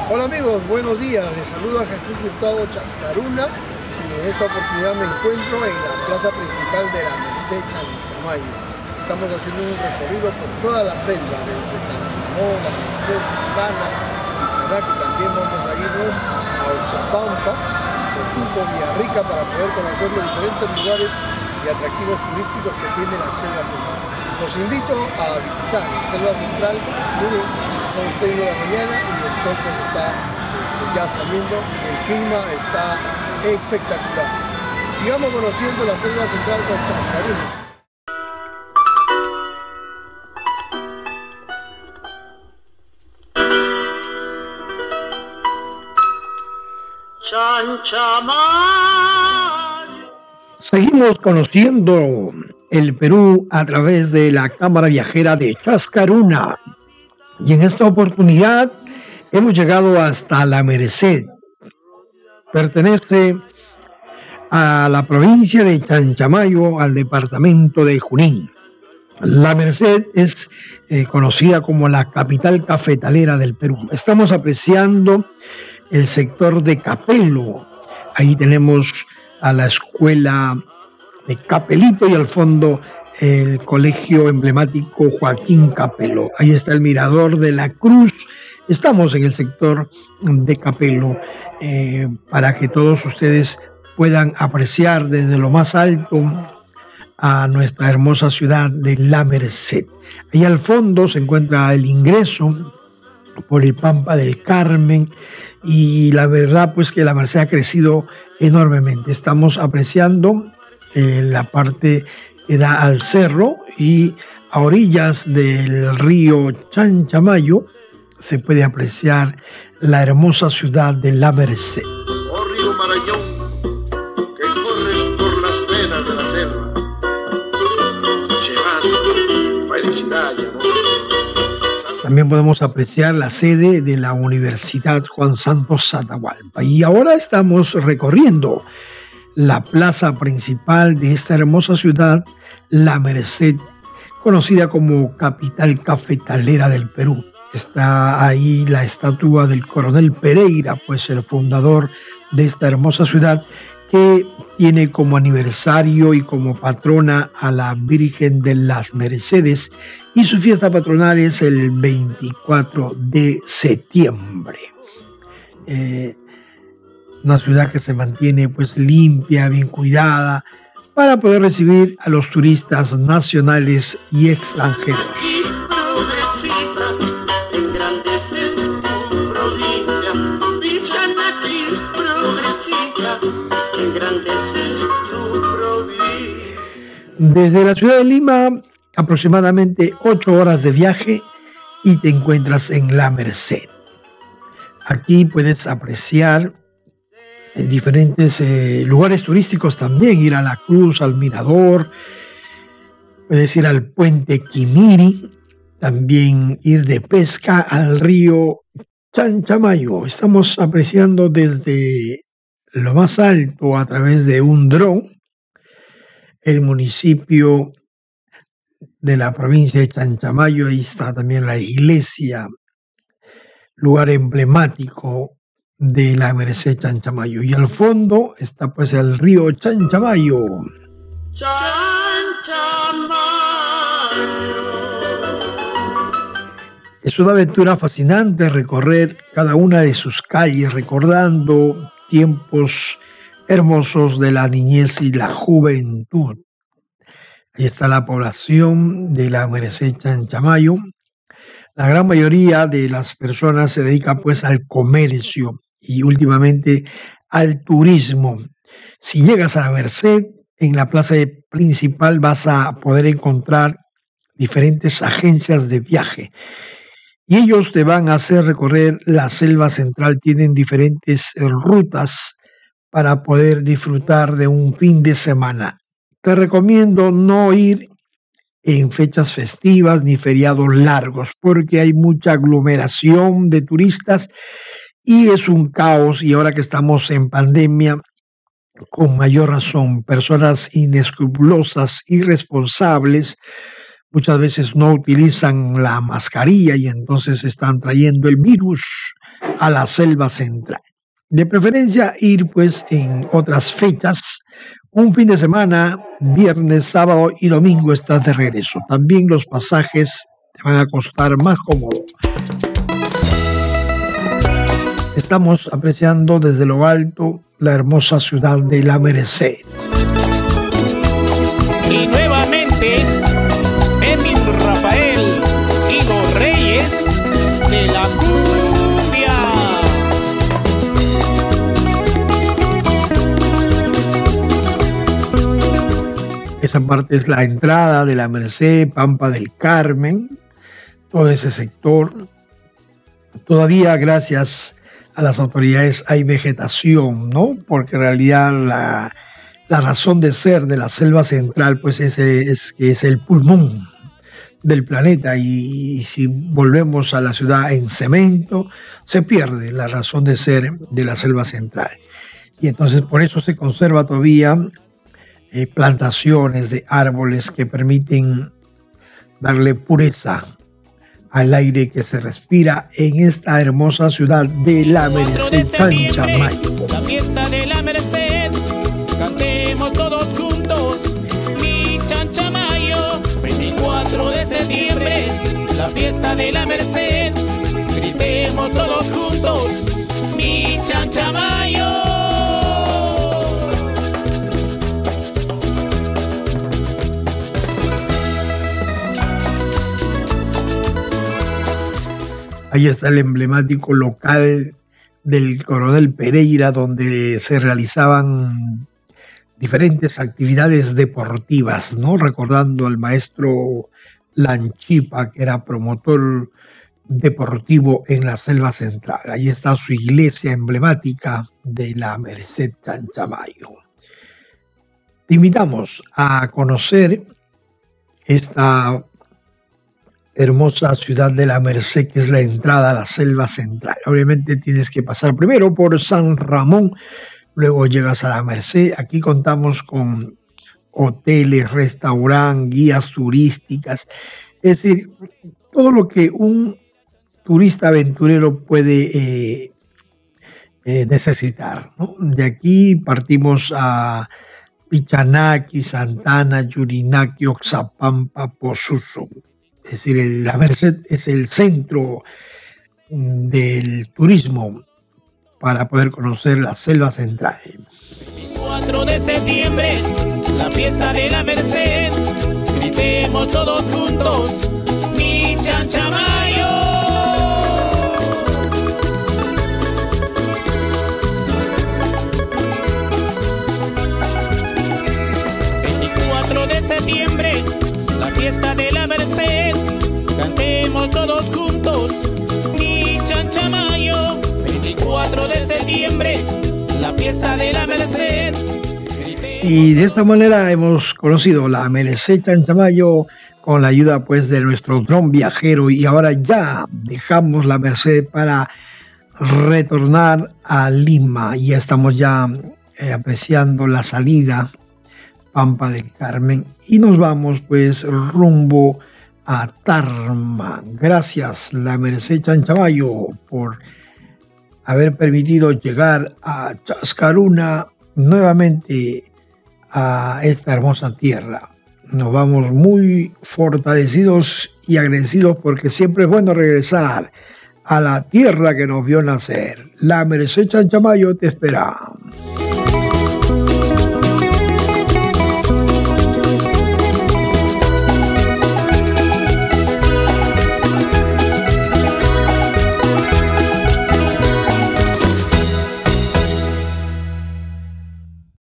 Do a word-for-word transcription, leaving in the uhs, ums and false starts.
Hola amigos, buenos días. Les saluda Jesús Hurtado Chascaruna y en esta oportunidad me encuentro en la plaza principal de la Merced Chanchamayo. Estamos haciendo un recorrido por toda la selva, desde San Ramón, la Merced, Santana y Charac, y también vamos a irnos a Oxapampa, Osuso, Villarrica, para poder conocer los diferentes lugares y atractivos turísticos que tiene la selva central. Los invito a visitar la selva central. Miren, son seis de la mañana y el sol pues está este, ya saliendo, el clima está espectacular. Sigamos conociendo la selva central con Chascaruna. Seguimos conociendo el Perú a través de la Cámara Viajera de Chascaruna. Y en esta oportunidad hemos llegado hasta la Merced. Pertenece a la provincia de Chanchamayo, al departamento de Junín. La Merced es eh, conocida como la capital cafetalera del Perú. Estamos apreciando el sector de Capelo. Ahí tenemos a la escuela de Capelito y al fondo el colegio emblemático Joaquín Capelo. Ahí está el mirador de la Cruz. Estamos en el sector de Capelo eh, para que todos ustedes puedan apreciar desde lo más alto a nuestra hermosa ciudad de La Merced. Ahí al fondo se encuentra el ingreso por el Pampa del Carmen y la verdad pues que La Merced ha crecido enormemente. Estamos apreciando eh, la parte que da al cerro y a orillas del río Chanchamayo se puede apreciar la hermosa ciudad de La Merced. Oh río Marañón, que corres por las venas de la selva, llevando felicidad y amor. También podemos apreciar la sede de la Universidad Juan Santos Atahualpa. Y ahora estamos recorriendo la plaza principal de esta hermosa ciudad, La Merced, conocida como capital cafetalera del Perú. Está ahí la estatua del coronel Pereira, pues el fundador de esta hermosa ciudad, que tiene como aniversario y como patrona a la Virgen de las Mercedes, y su fiesta patronal es el veinticuatro de septiembre. Eh, una ciudad que se mantiene pues limpia, bien cuidada, para poder recibir a los turistas nacionales y extranjeros. Desde la ciudad de Lima, aproximadamente ocho horas de viaje y te encuentras en La Merced. Aquí puedes apreciar en diferentes eh, lugares turísticos también, ir a la Cruz, al Mirador, puedes ir al puente Quimiri, también ir de pesca al río Chanchamayo. Estamos apreciando desde lo más alto a través de un dron el municipio de la provincia de Chanchamayo. Ahí está también la iglesia, lugar emblemático de La Merced Chanchamayo. Y al fondo está pues el río Chanchamayo. Chanchamayo. Es una aventura fascinante recorrer cada una de sus calles, recordando tiempos hermosos de la niñez y la juventud. Ahí está la población de La Merced Chanchamayo. La gran mayoría de las personas se dedica pues al comercio y últimamente al turismo. Si llegas a La Merced, en la plaza principal vas a poder encontrar diferentes agencias de viaje y ellos te van a hacer recorrer la selva central. Tienen diferentes rutas para poder disfrutar de un fin de semana. Te recomiendo no ir en fechas festivas ni feriados largos, porque hay mucha aglomeración de turistas y es un caos. Y ahora que estamos en pandemia, con mayor razón, personas inescrupulosas, irresponsables, muchas veces no utilizan la mascarilla y entonces están trayendo el virus a la selva central. De preferencia ir pues en otras fechas, un fin de semana, viernes, sábado y domingo estás de regreso. También los pasajes te van a costar más cómodo. Estamos apreciando desde lo alto la hermosa ciudad de La Merced. Y nuevamente, Emil Rafael y los Reyes de la Cumbia. Esa parte es la entrada de La Merced, Pampa del Carmen, todo ese sector. Todavía, gracias a las autoridades, hay vegetación, ¿no? Porque en realidad la, la razón de ser de la selva central pues es, es, es el pulmón del planeta, y, y si volvemos a la ciudad en cemento, se pierde la razón de ser de la selva central. Y entonces por eso se conserva todavía eh, plantaciones de árboles que permiten darle pureza al aire que se respira en esta hermosa ciudad de La Merced, Chanchamayo. La fiesta de La Merced, cantemos todos juntos, mi Chanchamayo. veinticuatro de septiembre, la fiesta de La Merced, gritemos todos juntos, mi Chanchamayo. Ahí está el emblemático local del Coronel Pereira, donde se realizaban diferentes actividades deportivas, ¿no? Recordando al maestro Lanchipa, que era promotor deportivo en la selva central. Ahí está su iglesia emblemática de La Merced, Chanchamayo. Te invitamos a conocer esta hermosa ciudad de La Merced, que es la entrada a la selva central. Obviamente tienes que pasar primero por San Ramón, luego llegas a La Merced. Aquí contamos con hoteles, restaurantes, guías turísticas, es decir, todo lo que un turista aventurero puede eh, eh, necesitar, ¿no? De aquí partimos a Pichanaki, Santana, Yurinaki, Oxapampa, Posuso. Es decir, el, La Merced es el centro del turismo para poder conocer la selva central. veinticuatro de septiembre, la fiesta de La Merced, gritemos todos juntos, mi Chanchamayo. veinticuatro de septiembre, la fiesta de La Merced, cantemos todos juntos, mi Chanchamayo. veinticuatro de septiembre, la fiesta de La Merced. Y de esta manera hemos conocido La Merced, Chanchamayo, con la ayuda pues de nuestro dron viajero, y ahora ya dejamos La Merced para retornar a Lima. Ya estamos ya eh, apreciando la salida Pampa del Carmen, y nos vamos pues rumbo a Tarma. Gracias La Merced, Chanchamayo, por haber permitido llegar a Chascaruna nuevamente a esta hermosa tierra. Nos vamos muy fortalecidos y agradecidos, porque siempre es bueno regresar a la tierra que nos vio nacer. La Merced, Chanchamayo te espera.